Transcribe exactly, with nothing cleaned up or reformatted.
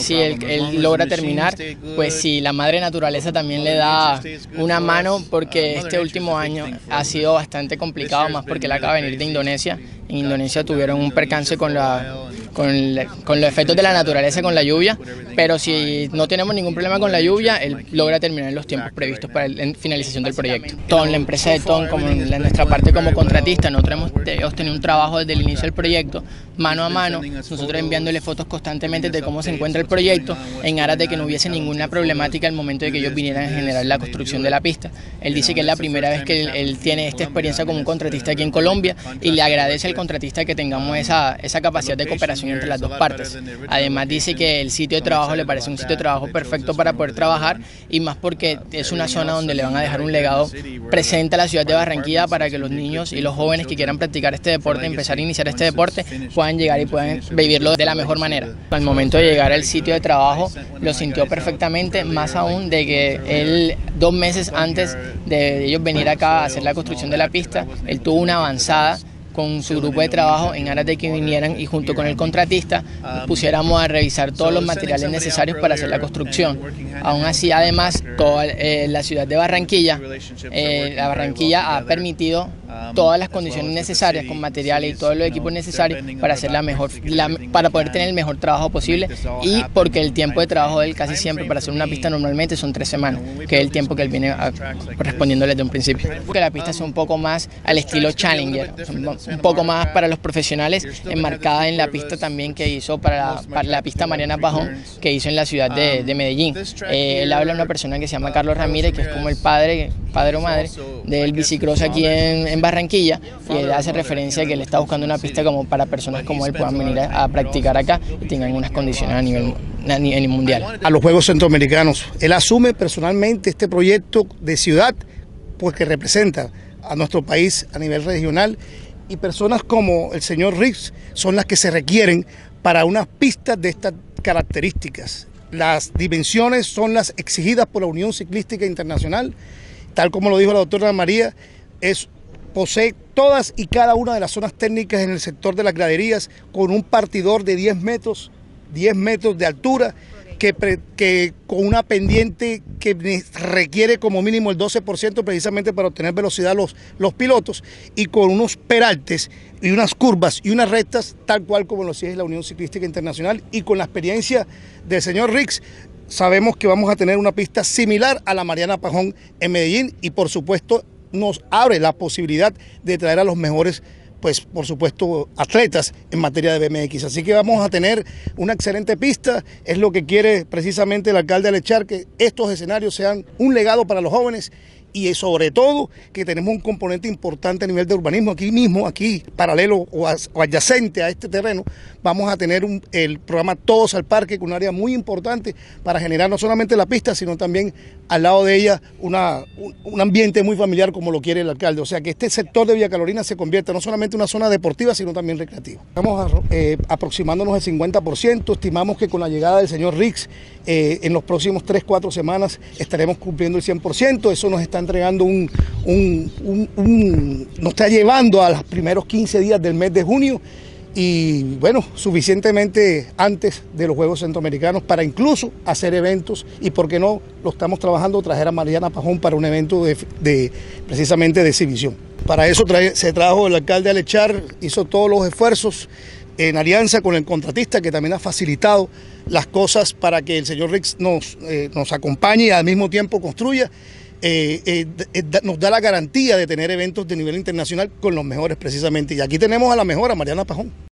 si él, él logra terminar, pues si la madre naturaleza también le da una mano, porque este último año ha sido bastante complicado, más porque él acaba de venir de Indonesia. En Indonesia tuvieron un percance con la... Con, con los efectos de la naturaleza, con la lluvia, pero si no tenemos ningún problema con la lluvia, él logra terminar en los tiempos previstos para la finalización del proyecto. Ton, la empresa de Ton, como en nuestra parte como contratista, nosotros hemos, hemos tenido un trabajo desde el inicio del proyecto, mano a mano, nosotros enviándole fotos constantemente de cómo se encuentra el proyecto, en aras de que no hubiese ninguna problemática al momento de que ellos vinieran a generar la construcción de la pista. Él dice que es la primera vez que él, él tiene esta experiencia como un contratista aquí en Colombia y le agradece al contratista que tengamos esa, esa capacidad de cooperación entre las dos partes. Además dice que el sitio de trabajo le parece un sitio de trabajo perfecto para poder trabajar, y más porque es una zona donde le van a dejar un legado presente a la ciudad de Barranquilla para que los niños y los jóvenes que quieran practicar este deporte, empezar a iniciar este deporte, puedan llegar y puedan vivirlo de la mejor manera. Al momento de llegar al sitio de trabajo lo sintió perfectamente, más aún de que él dos meses antes de ellos venir acá a hacer la construcción de la pista, él tuvo una avanzada con su grupo de trabajo en aras de que vinieran y junto con el contratista nos pusiéramos a revisar todos los materiales necesarios para hacer la construcción. Aún así, además, toda eh, la ciudad de Barranquilla, eh, la Barranquilla ha permitido todas las condiciones necesarias con materiales y todos los equipos necesarios para hacer la mejor, la, para poder tener el mejor trabajo posible, y porque el tiempo de trabajo de él casi siempre para hacer una pista normalmente son tres semanas, que es el tiempo que él viene a, respondiéndole desde un principio. Que la pista sea un poco más al estilo Challenger, un poco más para los profesionales, enmarcada en la pista también que hizo para la, para la pista Mariana Pajón, que hizo en la ciudad de, de Medellín. Eh, él habla de una persona que se llama Carlos Ramírez, que es como el padre, padre o madre del bicicross aquí en, en Barranquilla, y él hace referencia a que él está buscando una pista como para personas como él puedan venir a, a practicar acá y tengan unas condiciones a nivel, a nivel mundial. A los Juegos Centroamericanos, él asume personalmente este proyecto de ciudad, pues que representa a nuestro país a nivel regional, y personas como el señor Riggs son las que se requieren para unas pistas de estas características. Las dimensiones son las exigidas por la Unión Ciclística Internacional, tal como lo dijo la doctora María, es, posee todas y cada una de las zonas técnicas en el sector de las graderías, con un partidor de diez metros, diez metros de altura, que, que con una pendiente que requiere como mínimo el doce por ciento precisamente para obtener velocidad los, los pilotos, y con unos peraltes y unas curvas y unas rectas tal cual como lo exige la Unión Ciclística Internacional, y con la experiencia del señor Riggs sabemos que vamos a tener una pista similar a la Mariana Pajón en Medellín, y por supuesto nos abre la posibilidad de traer a los mejores, pues por supuesto, atletas en materia de B M X. Así que vamos a tener una excelente pista, es lo que quiere precisamente el alcalde Alechar, que estos escenarios sean un legado para los jóvenes, y sobre todo que tenemos un componente importante a nivel de urbanismo. Aquí mismo, aquí paralelo o, o adyacente a este terreno, vamos a tener un, el programa Todos al Parque, con un área muy importante para generar no solamente la pista, sino también al lado de ella una, un, un ambiente muy familiar como lo quiere el alcalde. O sea que este sector de Villa Carolina se convierta no solamente en una zona deportiva, sino también recreativa. Estamos eh, aproximándonos al cincuenta por ciento, estimamos que con la llegada del señor Riggs eh, en los próximos tres, cuatro semanas estaremos cumpliendo el cien por ciento, eso nos está entregando un, un, un, un, nos está llevando a los primeros quince días del mes de junio, y bueno, suficientemente antes de los Juegos Centroamericanos para incluso hacer eventos, y por qué no, lo estamos trabajando, traer a Mariana Pajón para un evento de, de precisamente de exhibición. Para eso trae, se trajo el alcalde Alechar, hizo todos los esfuerzos en alianza con el contratista, que también ha facilitado las cosas para que el señor Riggs nos, eh, nos acompañe y al mismo tiempo construya. Eh, eh, eh, nos da la garantía de tener eventos de nivel internacional con los mejores precisamente, y aquí tenemos a la mejor, a Mariana Pajón.